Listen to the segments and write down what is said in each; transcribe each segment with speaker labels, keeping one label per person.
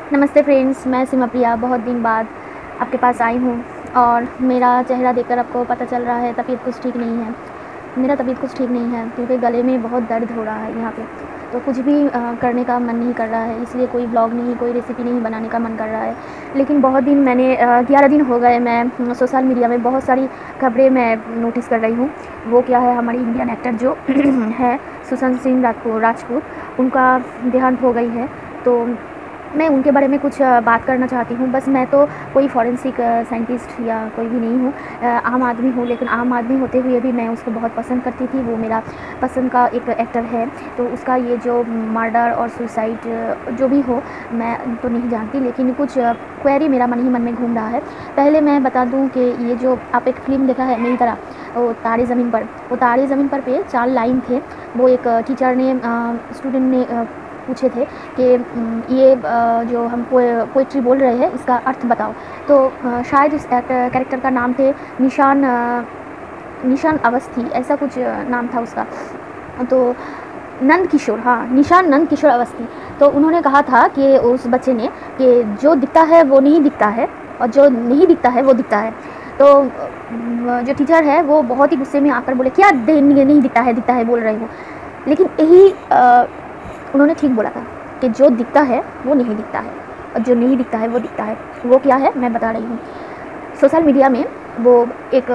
Speaker 1: नमस्ते फ्रेंड्स, मैं सीमा प्रिया बहुत दिन बाद आपके पास आई हूँ और मेरा चेहरा देखकर आपको पता चल रहा है तबीयत कुछ ठीक नहीं है। मेरा तबीयत कुछ ठीक नहीं है क्योंकि गले में बहुत दर्द हो रहा है यहाँ पे। तो कुछ भी करने का मन नहीं कर रहा है, इसलिए कोई ब्लॉग नहीं, कोई रेसिपी नहीं बनाने का मन कर रहा है। लेकिन बहुत दिन मैंने 11 दिन हो गए मैं सोशल मीडिया में बहुत सारी खबरें मैं नोटिस कर रही हूँ। वो क्या है, हमारे इंडियन एक्टर जो है सुशांत सिंह राजपूत, उनका देहांत हो गई है। तो मैं उनके बारे में कुछ बात करना चाहती हूँ। बस मैं तो कोई फॉरेंसिक साइंटिस्ट या कोई भी नहीं हूँ, आम आदमी हूँ। लेकिन आम आदमी होते हुए भी मैं उसको बहुत पसंद करती थी। वो मेरा पसंद का एक एक्टर है। तो उसका ये जो मर्डर और सुसाइड जो भी हो, मैं तो नहीं जानती, लेकिन कुछ क्वेरी मेरा मन ही मन में घूम रहा है। पहले मैं बता दूँ कि ये जो आप एक फ़िल्म देखा है मेरी तरह, वो तारे ज़मीन पर, वो तारे ज़मीन पर पे 4 लाइन थे। वो एक टीचर ने स्टूडेंट ने पूछे थे कि ये जो हम पोइट्री बोल रहे हैं इसका अर्थ बताओ। तो शायद उस कैरेक्टर का नाम थे निशान अवस्थी, ऐसा कुछ नाम था उसका। तो नंद किशोर, हाँ, निशान नंद किशोर अवस्थी। तो उन्होंने कहा था कि उस बच्चे ने कि जो दिखता है वो नहीं दिखता है और जो नहीं दिखता है वो दिखता है। तो जो टीचर है वो बहुत ही गुस्से में आकर बोले, क्या नहीं दिखता है बोल रहे हो। लेकिन यही उन्होंने ठीक बोला था कि जो दिखता है वो नहीं दिखता है और जो नहीं दिखता है वो दिखता है। वो क्या है मैं बता रही हूँ। सोशल मीडिया में वो एक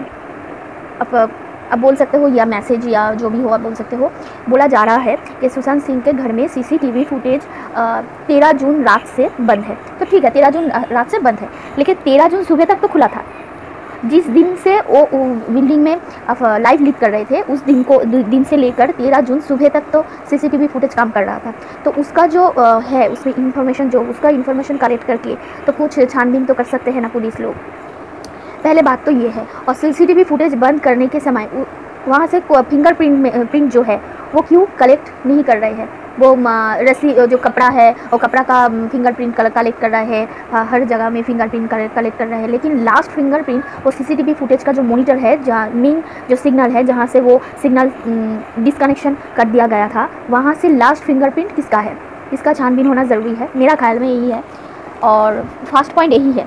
Speaker 1: अब बोल सकते हो या मैसेज या जो भी हो आप बोल सकते हो, बोला जा रहा है कि सुशांत सिंह के घर में सीसीटीवी फुटेज 13 जून रात से बंद है। तो ठीक है, 13 जून रात से बंद है, लेकिन 13 जून सुबह तक तो खुला था। जिस दिन से वो बिल्डिंग में लाइव लीड कर रहे थे, उस दिन से लेकर 13 जून सुबह तक तो सीसीटीवी फुटेज काम कर रहा था। तो उसका जो है उसमें इंफॉर्मेशन, जो उसका इंफॉर्मेशन कलेक्ट करके तो कुछ छानबीन तो कर सकते हैं ना पुलिस लोग। पहले बात तो ये है। और सीसीटीवी फुटेज बंद करने के समय वहाँ से प्रिंट जो है वो क्यों कलेक्ट नहीं कर रहे हैं। वो रस्सी जो कपड़ा है वो कपड़ा का फिंगरप्रिंट कलेक्ट कर रहा है, हर जगह में फिंगरप्रिंट कलेक्ट कर रहा है। लेकिन लास्ट फिंगरप्रिंट वो सीसीटीवी फुटेज का जो मॉनिटर है, जहाँ मेन जो सिग्नल है, जहाँ से वो सिग्नल डिसकनेक्शन कर दिया गया था, वहाँ से लास्ट फिंगरप्रिंट किसका है, इसका छानबीन होना ज़रूरी है। मेरा ख्याल में यही है और फर्स्ट पॉइंट यही है।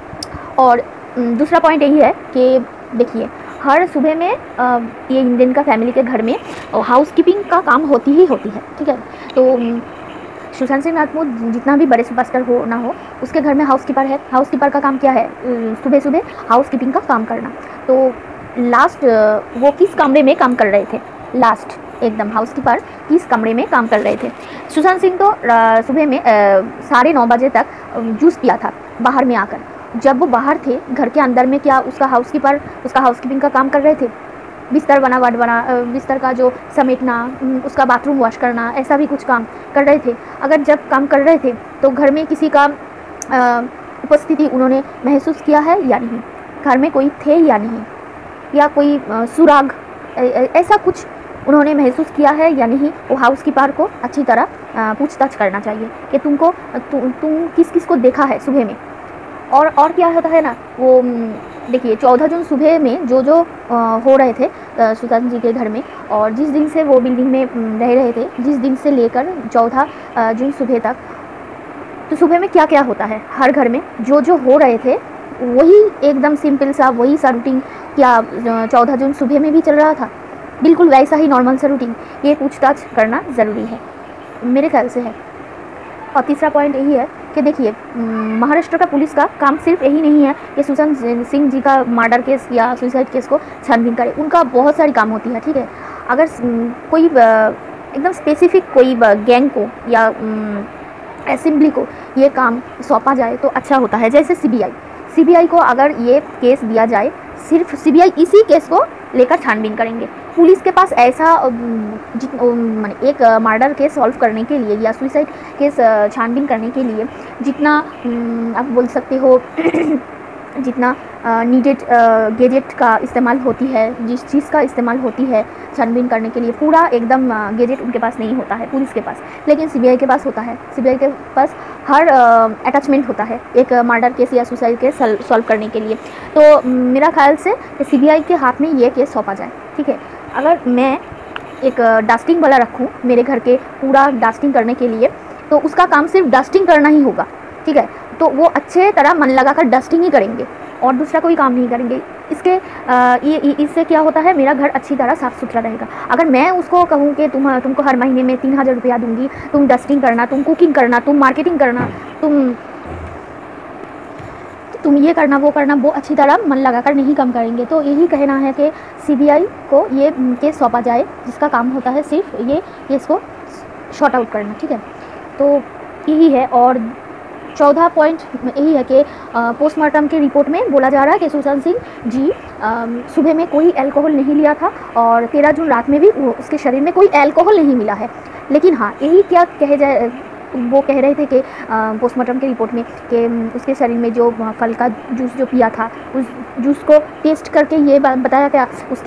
Speaker 1: और दूसरा पॉइंट यही है कि देखिए, हर सुबह में ये इंडियन का फैमिली के घर में हाउस कीपिंग का काम होती ही होती है, ठीक है। तो सुशांत सिंह राजपूत जितना भी बड़े सुपरस्टार हो ना हो, उसके घर में हाउस कीपर है। हाउस कीपर का काम क्या है, सुबह सुबह हाउस कीपिंग का काम करना। तो लास्ट वो किस कमरे में काम कर रहे थे, लास्ट एकदम हाउस कीपर किस कमरे में काम कर रहे थे। सुशांत सिंह तो सुबह में 9:30 बजे तक जूस पिया था बाहर में आकर। जब वो बाहर थे, घर के अंदर में क्या उसका हाउस कीपिंग का काम कर रहे थे, बिस्तर बिस्तर का जो समेटना, उसका बाथरूम वॉश करना, ऐसा भी कुछ काम कर रहे थे। अगर जब काम कर रहे थे तो घर में किसी का उपस्थिति उन्होंने महसूस किया है या नहीं, घर में कोई थे या नहीं, या कोई सुराग ऐसा कुछ उन्होंने महसूस किया है या नहीं। वो हाउस कीपर को अच्छी तरह पूछताछ करना चाहिए कि तुम किस किस को देखा है सुबह में। और क्या होता है ना, वो देखिए 14 जून सुबह में जो हो रहे थे सुशांत जी के घर में, और जिस दिन से वो बिल्डिंग में रह रहे थे, जिस दिन से लेकर 14 जून सुबह तक, तो सुबह में क्या क्या होता है हर घर में, जो हो रहे थे वही एकदम सिंपल सा वही सा रूटीन क्या 14 जून सुबह में भी चल रहा था, बिल्कुल वैसा ही नॉर्मल सा रूटीन। ये पूछताछ करना ज़रूरी है, मेरे ख्याल से है। और तीसरा पॉइंट यही है कि देखिए, महाराष्ट्र का पुलिस का काम सिर्फ यही नहीं है कि सुशांत सिंह जी का मर्डर केस या सुसाइड केस को छानबीन करे। उनका बहुत सारी काम होती है, ठीक है। अगर कोई एकदम स्पेसिफिक कोई गैंग को या असेंबली को ये काम सौंपा जाए तो अच्छा होता है। जैसे सीबीआई को अगर ये केस दिया जाए, सिर्फ सीबीआई इसी केस को लेकर छानबीन करेंगे। पुलिस के पास ऐसा एक मर्डर केस सॉल्व करने के लिए या सुसाइड केस छानबीन करने के लिए जितना आप बोल सकते हो जितना नीडेड गैजेट का इस्तेमाल होती है, जिस चीज़ का इस्तेमाल होती है छानबीन करने के लिए, पूरा एकदम गैजेट उनके पास नहीं होता है पुलिस के पास, लेकिन सीबीआई के पास होता है। सीबीआई के पास हर अटैचमेंट होता है एक मर्डर केस या सुसाइड केस सॉल्व करने के लिए। तो मेरा ख्याल से सीबीआई के हाथ में ये केस सौंपा जाए, ठीक है। अगर मैं एक डस्टिंग वाला रखूँ मेरे घर के पूरा डस्टिंग करने के लिए, तो उसका काम सिर्फ डस्टिंग करना ही होगा, ठीक है। तो वो अच्छे तरह मन लगाकर डस्टिंग ही करेंगे और दूसरा कोई काम नहीं करेंगे। इससे क्या होता है, मेरा घर अच्छी तरह साफ़ सुथरा रहेगा। अगर मैं उसको कहूँ कि तुमको हर महीने में 3000 रुपया दूंगी, तुम डस्टिंग करना, तुम कुकिंग करना, तुम मार्केटिंग करना, तुम ये करना वो करना, वो अच्छी तरह मन लगाकर नहीं काम करेंगे। तो यही कहना है कि सीबीआई को ये केस सौंपा जाए, जिसका काम होता है सिर्फ ये केस को शॉर्ट आउट करना, ठीक है। तो यही है। और 14 पॉइंट यही है कि पोस्टमार्टम की रिपोर्ट में बोला जा रहा है कि सुशांत सिंह जी सुबह में कोई अल्कोहल नहीं लिया था और 13 जून रात में भी उसके शरीर में कोई अल्कोहल नहीं मिला है। लेकिन हाँ, यही क्या कहे जाए, वो कह रहे थे कि पोस्टमार्टम की रिपोर्ट में कि उसके शरीर में जो फल का जूस जो पिया था, उस जूस को टेस्ट करके ये बताया क्या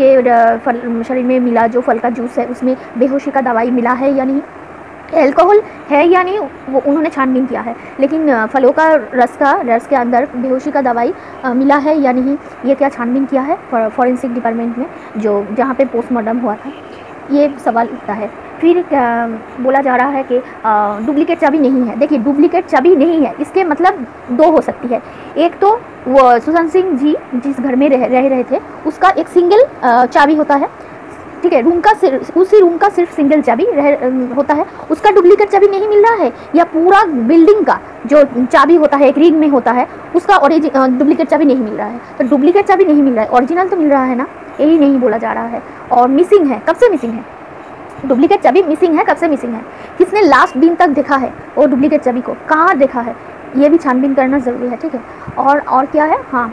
Speaker 1: उसके शरीर में मिला जो फल का जूस है उसमें बेहोशी का दवाई मिला है या नहीं, अल्कोहल है या नहीं, वो उन्होंने छानबीन किया है। लेकिन फलों का रस के अंदर बेहोशी का दवाई मिला है या नहीं, ये क्या छानबीन किया है फॉरेंसिक डिपार्टमेंट में जो जहाँ पे पोस्टमार्टम हुआ था, ये सवाल उठता है। फिर बोला जा रहा है कि डुप्लीकेट चाबी नहीं है। देखिए, डुप्लीकेट चाबी नहीं है, इसके मतलब दो हो सकती है। एक तो वो सुशांत सिंह जी जिस घर में रह रहे थे उसका एक सिंगल चाबी होता है, ठीक है, उसी रूम का सिर्फ सिंगल चाबी होता है, उसका डुप्लीकेट चाबी नहीं मिल रहा है, या पूरा बिल्डिंग का जो चाबी होता है एक रिंग में होता है उसका डुप्लीकेट चाबी नहीं मिल रहा है। तो डुप्लीकेट चाबी नहीं मिल रहा है, ओरिजिनल तो मिल रहा है ना, यही नहीं बोला जा रहा है। और मिसिंग है, कब से मिसिंग है डुप्लीकेट चाबी? मिसिंग है, कब से मिसिंग है? किसने लास्ट दिन तक देखा है वो डुप्लीकेट चाबी को, कहाँ देखा है, ये भी छानबीन करना ज़रूरी है, ठीक है। और क्या है, हाँ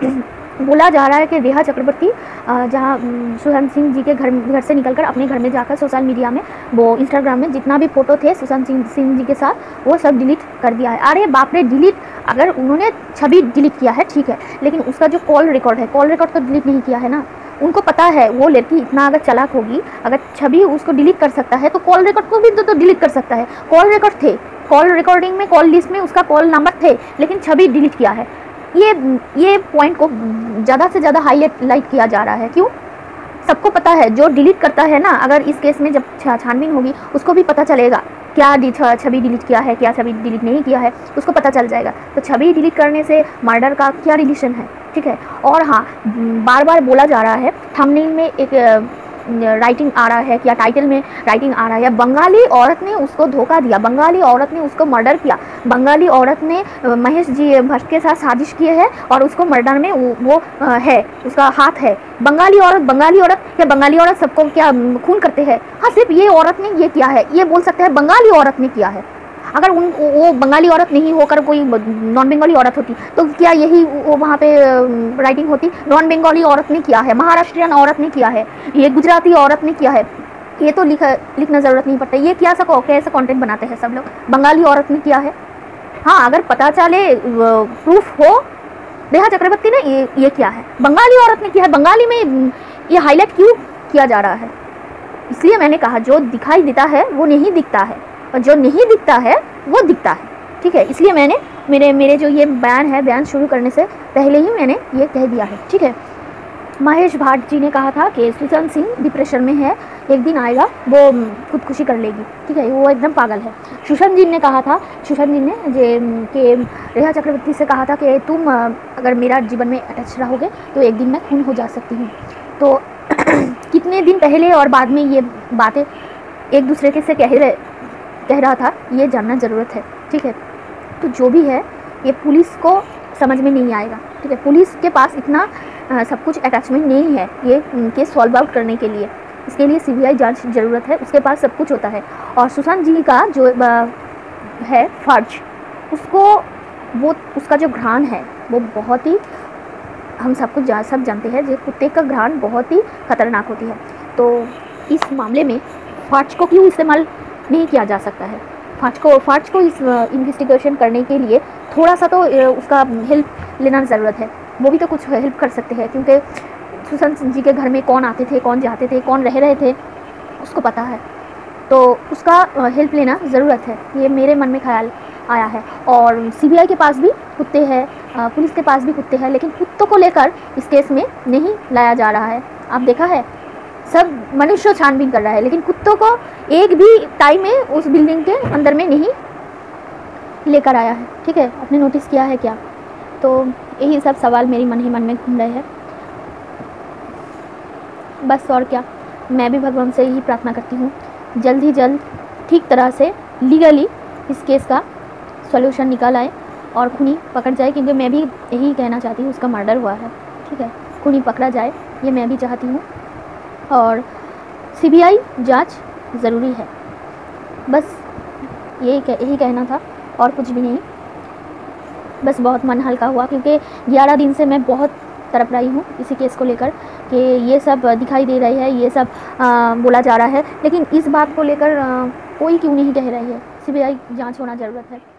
Speaker 1: बोला जा रहा है कि रेखा चक्रवर्ती जहाँ सुशांत सिंह जी के घर से निकलकर अपने घर में जाकर सोशल मीडिया में वो इंस्टाग्राम में जितना भी फ़ोटो थे सुशांत सिंह जी के साथ वो सब डिलीट कर दिया है। अरे बाप रे, डिलीट, अगर उन्होंने छवि डिलीट किया है ठीक है, लेकिन उसका जो कॉल रिकॉर्ड है, कॉल रिकॉर्ड तो डिलीट नहीं किया है ना। उनको पता है वो लड़की इतना अगर चालाक होगी, अगर छवि उसको डिलीट कर सकता है तो कॉल रिकॉर्ड को भी तो डिलीट कर सकता है। कॉल रिकॉर्ड थे, कॉल रिकॉर्डिंग में, कॉल लिस्ट में उसका कॉल नंबर थे, लेकिन छवि डिलीट किया है। ये पॉइंट को ज़्यादा से ज़्यादा हाईलाइट किया जा रहा है। क्यों? सबको पता है जो डिलीट करता है ना, अगर इस केस में जब छानबीन होगी उसको भी पता चलेगा क्या छवि डिलीट किया है, क्या छवि डिलीट नहीं किया है, उसको पता चल जाएगा। तो छवि डिलीट करने से मर्डर का क्या रिलेशन है, ठीक है। और हाँ, बार बार बोला जा रहा है, थंबनेल में एक राइटिंग आ रहा है, क्या टाइटल में राइटिंग आ रहा है, बंगाली औरत ने उसको धोखा दिया, बंगाली औरत ने उसको मर्डर किया, बंगाली औरत ने महेश जी भट्ट के साथ साजिश किए है और उसको मर्डर में वो है, उसका हाथ है। बंगाली औरत या बंगाली औरत सबको क्या खून करते हैं? हाँ, सिर्फ ये औरत ने ये किया है, ये बोल सकते हैं बंगाली औरत ने किया है। अगर वो बंगाली औरत नहीं होकर कोई नॉन बंगाली औरत होती तो क्या यही वो वहाँ पे राइटिंग होती? नॉन बंगाली औरत ने किया है, महाराष्ट्रियन औरत ने किया है, ये गुजराती औरत ने किया है, ये तो लिखना ज़रूरत नहीं पड़ता। ये कैसा कंटेंट बनाते हैं सब लोग, बंगाली औरत ने किया है। हाँ, अगर पता चले, प्रूफ हो, रेखा चक्रवर्ती ने ये किया है, बंगाली औरत ने किया है, बंगाली में ये हाईलाइट क्यों किया जा रहा है? इसलिए मैंने कहा जो दिखाई देता है वो नहीं दिखता है, और जो नहीं दिखता है वो दिखता है, ठीक है। इसलिए मैंने मेरे जो ये बयान शुरू करने से पहले ही मैंने ये कह दिया है, ठीक है। महेश भाट जी ने कहा था कि सुशांत सिंह डिप्रेशन में है, एक दिन आएगा वो खुदकुशी कर लेगी, ठीक है, वो एकदम पागल है। सुशांत जी ने कि रेखा चक्रवर्ती से कहा था कि तुम अगर मेरा जीवन में अटैच रहोगे तो एक दिन मैं खून हो जा सकती हूँ। तो कितने दिन पहले और बाद में ये बातें एक दूसरे के से कह रहा था, ये जानना ज़रूरत है, ठीक है। तो जो भी है ये पुलिस को समझ में नहीं आएगा, ठीक है। पुलिस के पास इतना सब कुछ अटैचमेंट नहीं है ये केस सॉल्व आउट करने के लिए, इसके लिए सीबीआई जांच ज़रूरत है, उसके पास सब कुछ होता है। और सुशांत जी का जो है फर्ज, उसका जो घ्राण है वो बहुत ही, हम सब जानते हैं, जो कुत्ते का घ्राण बहुत ही खतरनाक होती है। तो इस मामले में फर्ज को क्यों इस्तेमाल नहीं किया जा सकता है? फर्ज को इस इन्वेस्टिगेशन करने के लिए थोड़ा सा तो उसका हेल्प लेना ज़रूरत है, वो भी तो कुछ हेल्प कर सकते हैं, क्योंकि सुशांत जी के घर में कौन आते थे, कौन जाते थे, कौन रह रहे थे, उसको पता है, तो उसका हेल्प लेना ज़रूरत है, ये मेरे मन में ख्याल आया है। और सीबीआई के पास भी कुत्ते हैं, पुलिस के पास भी कुत्ते हैं, लेकिन कुत्तों को लेकर इस केस में नहीं लाया जा रहा है। आप देखा है, सब मनुष्य छानबीन कर रहा है, लेकिन कुत्तों को एक भी टाइम में उस बिल्डिंग के अंदर में नहीं लेकर आया है, ठीक है, आपने नोटिस किया है क्या? तो यही सब सवाल मेरी मन ही मन में घूम रहे हैं बस, और क्या। मैं भी भगवान से यही प्रार्थना करती हूँ जल्द ही जल्द ठीक तरह से लीगली इस केस का सॉल्यूशन निकल आए और खूनी पकड़ जाए, क्योंकि मैं भी यही कहना चाहती हूँ, उसका मर्डर हुआ है, ठीक है, खूनी पकड़ा जाए ये मैं भी चाहती हूँ। और सीबीआई जांच ज़रूरी है, बस यही कहना था और कुछ भी नहीं। बस बहुत मन हल्का हुआ, क्योंकि 11 दिन से मैं बहुत तड़प रही हूँ इसी केस को लेकर कि ये सब दिखाई दे रही है, ये सब बोला जा रहा है, लेकिन इस बात को लेकर कोई क्यों नहीं कह रही है। सीबीआई जांच होना ज़रूरत है।